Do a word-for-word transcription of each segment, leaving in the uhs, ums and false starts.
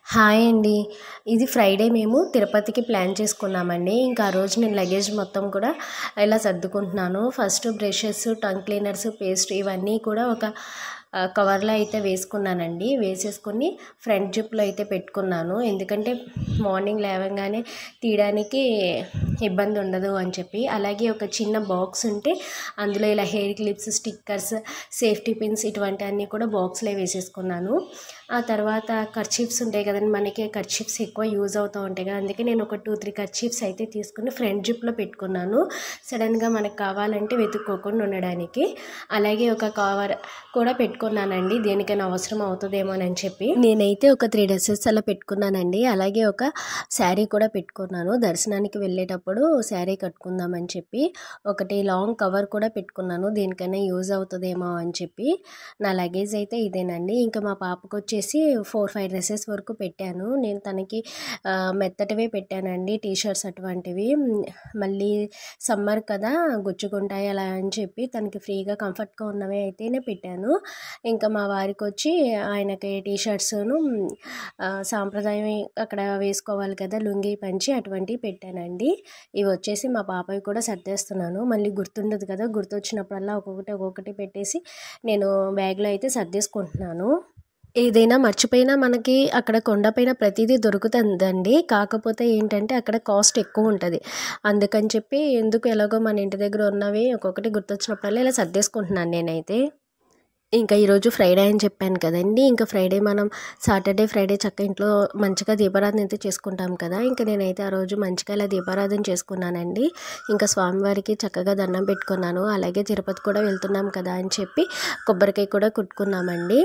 Hi అండి. ఇది Friday మేము తిరుపతికి ప్లాన్ చేసుకున్నామండి. ఇంకా ఆ రోజు నేను లగేజ్ మొత్తం కూడా ఇలా సర్దుకుంటున్నాను. First brushes, tongue cleaners, paste ఇవన్నీ కూడా ఒక కవర్లో అయితే వేసుకున్నానండి. వేసేసుకొని ఫ్రంట్ జిప్లో అయితే పెట్టుకున్నాను. ఎందుకంటే మార్నింగ్ లేవగానే తీయడానికి ఇబ్బంది ఉండదు అని చెప్పి. అలాగే ఒక చిన్న బాక్స్ ఉంటే అందులో ఇలా hair clips, stickers, safety pins ఇటువంటివన్నీ కూడా బాక్స్లో వేసేసుకున్నాను. ఆ తర్వాత కర్చీఫ్స్ ఉంటాయి కదండి, మనకి కర్చీఫ్స్ ఎక్కువ యూజ్ అవుతూ ఉంటాయి కదా, అందుకే నేను ఒక టూ త్రీ కర్చీఫ్స్ అయితే తీసుకుని ఫ్రంట్ జిప్లో పెట్టుకున్నాను, సడన్గా మనకు కావాలంటే వెతుక్కోకుండా ఉండడానికి. అలాగే ఒక కవర్ కూడా పెట్టుకున్నానండి, దేనికైనా అవసరం అవుతుందేమోనని చెప్పి. నేనైతే ఒక త్రీ డ్రెస్సెస్ అలా పెట్టుకున్నానండి. అలాగే ఒక శారీ కూడా పెట్టుకున్నాను, దర్శనానికి వెళ్ళేటప్పుడు శారీ కట్టుకుందామని చెప్పి. ఒకటి లాంగ్ కవర్ కూడా పెట్టుకున్నాను, దేనికైనా యూజ్ అవుతుందేమో అని చెప్పి. నా లగేజ్ అయితే ఇదేనండి. ఇంకా మా పాపకు వచ్చేసి ఫోర్ ఫైవ్ డ్రెస్సెస్ వరకు పెట్టాను. నేను తనకి మెత్తటివే పెట్టానండి, టీషర్ట్స్ అటువంటివి. మళ్ళీ సమ్మర్ కదా గుచ్చుకుంటాయి అలా అని చెప్పి తనకి ఫ్రీగా కంఫర్ట్గా ఉన్నవి అయితేనే పెట్టాను. ఇంకా మా వారికి వచ్చి ఆయనకి టీషర్ట్స్ను సాంప్రదాయం అక్కడ వేసుకోవాలి కదా, లుంగీ పంచి అటువంటివి పెట్టానండి. ఇవి వచ్చేసి మా పాపవి కూడా సర్దేస్తున్నాను, మళ్ళీ గుర్తుండదు కదా, గుర్తొచ్చినప్పుడల్లా ఒక్కొక్కటి ఒక్కొక్కటి పెట్టేసి నేను బ్యాగ్లో అయితే సర్దేసుకుంటున్నాను. ఏదైనా మర్చిపోయినా మనకి అక్కడ కొండపైన ప్రతిదీ దొరుకుతుందండి, కాకపోతే ఏంటంటే అక్కడ కాస్ట్ ఎక్కువ ఉంటుంది. అందుకని చెప్పి ఎందుకు ఎలాగో మన ఇంటి దగ్గర ఉన్నవి ఒక్కొక్కటి గుర్తొచ్చినప్పుడల్లా ఇలా సర్దేసుకుంటున్నాను నేనైతే. ఇంకా ఈరోజు ఫ్రైడే అని చెప్పాను కదండి. ఇంకా ఫ్రైడే మనం సాటర్డే ఫ్రైడే చక్క ఇంట్లో మంచిగా దీపారాధన అయితే చేసుకుంటాం కదా. ఇంకా నేనైతే ఆ రోజు మంచిగా ఇలా దీపారాధన చేసుకున్నానండి. ఇంకా స్వామివారికి చక్కగా దండం పెట్టుకున్నాను. అలాగే తిరుపతి కూడా వెళ్తున్నాం కదా అని చెప్పి కొబ్బరికాయ కూడా కుట్టుకున్నామండి.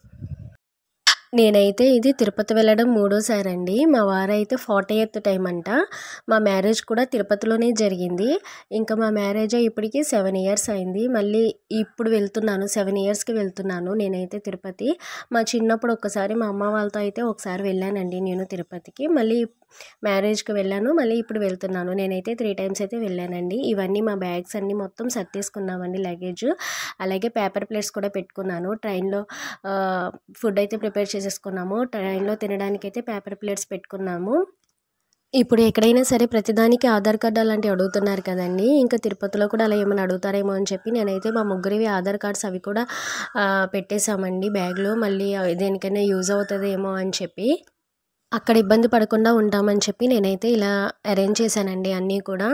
నేనైతే ఇది తిరుపతి వెళ్ళడం మూడోసారి అండి. మా వారైతే ఫార్టీ ఎయిత్ టైం అంట. మా మ్యారేజ్ కూడా తిరుపతిలోనే జరిగింది. ఇంకా మా మ్యారేజ్ ఇప్పటికి సెవెన్ ఇయర్స్ అయింది. మళ్ళీ ఇప్పుడు వెళ్తున్నాను, సెవెన్ ఇయర్స్కి వెళ్తున్నాను నేనైతే తిరుపతి. మా చిన్నప్పుడు ఒకసారి మా అమ్మ వాళ్ళతో అయితే ఒకసారి వెళ్ళానండి నేను తిరుపతికి. మళ్ళీ మ్యారేజ్కి వెళ్ళాను, మళ్ళీ ఇప్పుడు వెళ్తున్నాను. నేనైతే త్రీ టైమ్స్ అయితే వెళ్ళానండి. ఇవన్నీ మా బ్యాగ్స్ అన్నీ మొత్తం సర్దేసుకున్నామండి, లగేజ్. అలాగే పేపర్ ప్లేట్స్ కూడా పెట్టుకున్నాను. ట్రైన్లో ఫుడ్ అయితే ప్రిపేర్ చేసేసుకున్నాము, ట్రైన్లో తినడానికి అయితే పేపర్ ప్లేట్స్ పెట్టుకున్నాము. ఇప్పుడు ఎక్కడైనా సరే ప్రతిదానికి ఆధార్ కార్డు అలాంటివి అడుగుతున్నారు కదండి. ఇంకా తిరుపతిలో కూడా అలా ఏమైనా అడుగుతారేమో అని చెప్పి నేనైతే మా ముగ్గురివి ఆధార్ కార్డ్స్ అవి కూడా పెట్టేశామండి బ్యాగ్లో. మళ్ళీ దేనికైనా యూజ్ అవుతుందేమో అని చెప్పి, అక్కడ ఇబ్బంది పడకుండా ఉంటామని చెప్పి నేనైతే ఇలా అరేంజ్ చేశానండి అన్నీ కూడా.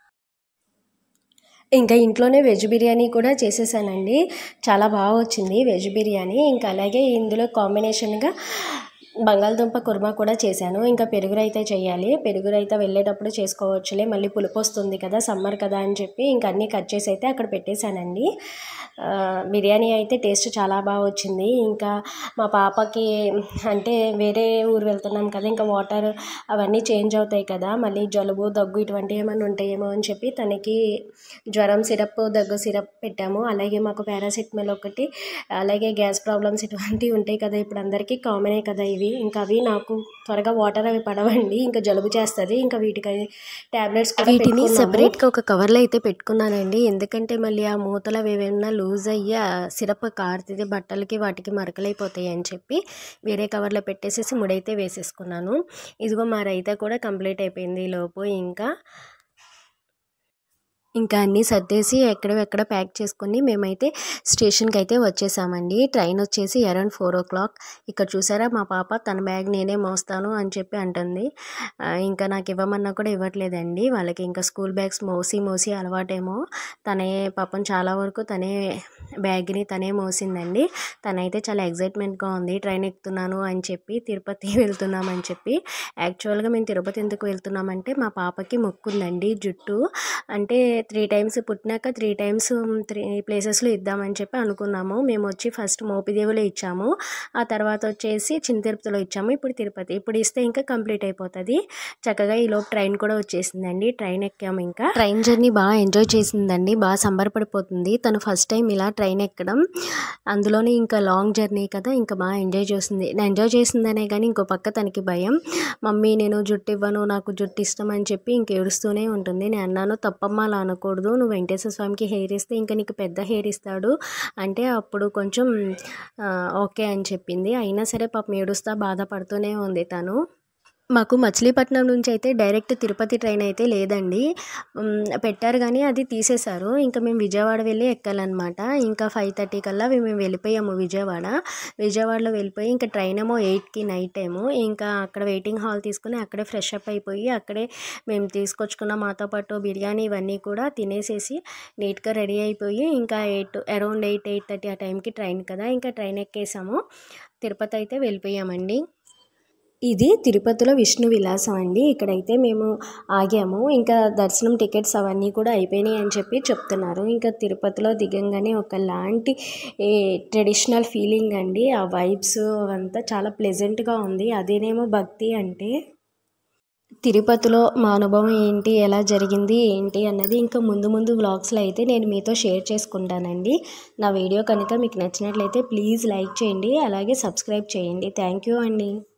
ఇంకా ఇంట్లోనే వెజ్ బిర్యానీ కూడా చేసేసానండి, చాలా బాగా వచ్చింది వెజ్ బిర్యానీ. ఇంకా అలాగే ఇందులో కాంబినేషన్గా బంగాళదుంప కుర్మా కూడా చేశాను. ఇంకా పెరుగు రైతా చేయాలి, పెరుగు రైతా వెళ్ళేటప్పుడు చేసుకోవచ్చులే, మళ్ళీ పులుపు వస్తుంది కదా సమ్మర్ కదా అని చెప్పి ఇంకా అన్నీ కట్ చేసి అయితే అక్కడ పెట్టేశానండి. బిర్యానీ అయితే టేస్ట్ చాలా బాగా వచ్చింది. ఇంకా మా పాపకి అంటే వేరే ఊరు వెళ్తున్నాం కదా, ఇంకా వాటర్ అవన్నీ చేంజ్ అవుతాయి కదా, మళ్ళీ జలుబు దగ్గు ఇటువంటివి ఏమైనా ఉంటాయేమో అని చెప్పి తనకి జ్వరం సిరప్, దగ్గు సిరప్ పెట్టాము. అలాగే మాకు పారాసిటమాల్ ఒకటి, అలాగే గ్యాస్ ప్రాబ్లమ్స్ ఇటువంటివి ఉంటాయి కదా, ఇప్పుడు అందరికీ కామనే కదా ఇవి. ఇంకా అవి నాకు త్వరగా వాటర్ అవి పడవండి, ఇంకా జలుబు చేస్తుంది. ఇంకా వీటికి ట్యాబ్లెట్స్ కూడా వీటిని సెపరేట్గా ఒక కవర్లో అయితే పెట్టుకున్నానండి. ఎందుకంటే మళ్ళీ ఆ మూతలు అవి ఏమైనా లూజ్ అయ్యి సిరప్ కారుతుంది బట్టలకి వాటికి మరకలైపోతాయి అని చెప్పి వేరే కవర్లో పెట్టేసేసి ముడైతే వేసేసుకున్నాను. ఇదిగో మా రైతా కూడా కంప్లీట్ అయిపోయింది ఈలోపు. ఇంకా ఇంకా అన్నీ సర్దేసి ఎక్కడెక్కడ ప్యాక్ చేసుకొని మేమైతే స్టేషన్కి అయితే వచ్చేసామండి. ట్రైన్ వచ్చేసి అరౌండ్ ఫోర్ ఓ క్లాక్. ఇక్కడ చూసారా మా పాప తన బ్యాగ్ నేనే మోస్తాను అని చెప్పి అంటుంది. ఇంకా నాకు ఇవ్వమన్నా కూడా ఇవ్వట్లేదండి, వాళ్ళకి ఇంకా స్కూల్ బ్యాగ్స్ మోసి మోసి అలవాటేమో. తనే పాపం చాలా వరకు తనే బ్యాగ్ని తనే మోసిందండి. తనైతే చాలా ఎగ్జైట్మెంట్గా ఉంది, ట్రైన్ ఎక్కుతున్నాను అని చెప్పి, తిరుపతి వెళ్తున్నామని చెప్పి. యాక్చువల్గా మేము తిరుపతి ఎందుకు వెళ్తున్నామంటే మా పాపకి మొక్కుందండి జుట్టు, అంటే త్రీ టైమ్స్ పుట్టినాక త్రీ టైమ్స్ త్రీ ప్లేసెస్లో ఇద్దామని చెప్పి అనుకున్నాము. మేము వచ్చి ఫస్ట్ మోపిదేవిలో ఇచ్చాము, ఆ తర్వాత వచ్చేసి చిన్న తిరుపతిలో ఇచ్చాము, ఇప్పుడు తిరుపతి. ఇప్పుడు ఇస్తే ఇంకా కంప్లీట్ అయిపోతుంది. చక్కగా ఈలోపు ట్రైన్ కూడా వచ్చేసిందండి, ట్రైన్ ఎక్కాము. ఇంకా ట్రైన్ జర్నీ బాగా ఎంజాయ్ చేసిందండి, బాగా సంబరపడిపోతుంది తను ఫస్ట్ టైం ఇలా ట్రైన్ ఎక్కడం, అందులోనే ఇంకా లాంగ్ జర్నీ కదా, ఇంకా బాగా ఎంజాయ్ చేసింది. నేను ఎంజాయ్ చేసిందనే కానీ ఇంకో పక్క తనకి భయం, మమ్మీ నేను జుట్టు ఇవ్వను, నాకు జుట్టు ఇష్టం అని చెప్పి ఇంక ఏడుస్తూనే ఉంటుంది. నేను అన్నాను తప్పమ్మ అలా రాకూడదు, నువ్వు వెంకటేశ్వర స్వామికి హెయిర్ ఇస్తే ఇంకా నీకు పెద్ద హెయిర్ ఇస్తాడు అంటే అప్పుడు కొంచెం ఓకే అని చెప్పింది. అయినా సరే పాపం ఏడుస్తా బాధపడుతూనే ఉంది తను. మాకు మచిలీపట్నం నుంచి అయితే డైరెక్ట్ తిరుపతి ట్రైన్ అయితే లేదండి, పెట్టారు కానీ అది తీసేశారు. ఇంకా మేము విజయవాడ వెళ్ళి ఎక్కాలన్నమాట. ఇంకా ఫైవ్ థర్టీ కల్లా మేము వెళ్ళిపోయాము విజయవాడ. విజయవాడలో వెళ్ళిపోయి ఇంకా ట్రైన్ ఏమో ఎయిట్కి నైట్ టైము. ఇంకా అక్కడ వెయిటింగ్ హాల్ తీసుకుని అక్కడే ఫ్రెష్ అప్ అయిపోయి అక్కడే మేము తీసుకొచ్చుకున్న మాతో పాటు బిర్యానీ ఇవన్నీ కూడా తినేసేసి నీట్గా రెడీ అయిపోయి ఇంకా eight around eight eight thirty ఆ టైంకి ట్రైన్ కదా, ఇంకా ట్రైన్ ఎక్కేసాము. తిరుపతి అయితే వెళ్ళిపోయామండి. ఇది తిరుపతిలో విష్ణు విలాసం అండి. ఇక్కడైతే మేము ఆగాము. ఇంకా దర్శనం టికెట్స్ అవన్నీ కూడా అయిపోయినాయి అని చెప్పి చెప్తున్నారు. ఇంకా తిరుపతిలో దిగంగానే ఒకలాంటి ట్రెడిషనల్ ఫీలింగ్ అండి. ఆ వైబ్స్ అవంతా చాలా ప్లెజెంట్గా ఉంది. అదేనేమో భక్తి అంటే. తిరుపతిలో మా అనుభవం ఏంటి, ఎలా జరిగింది ఏంటి అన్నది ఇంకా ముందు ముందు వ్లాగ్స్లో అయితే నేను మీతో షేర్ చేసుకుంటానండి. నా వీడియో కనుక మీకు నచ్చినట్లయితే ప్లీజ్ లైక్ చేయండి, అలాగే సబ్స్క్రైబ్ చేయండి. థ్యాంక్ యూ అండి.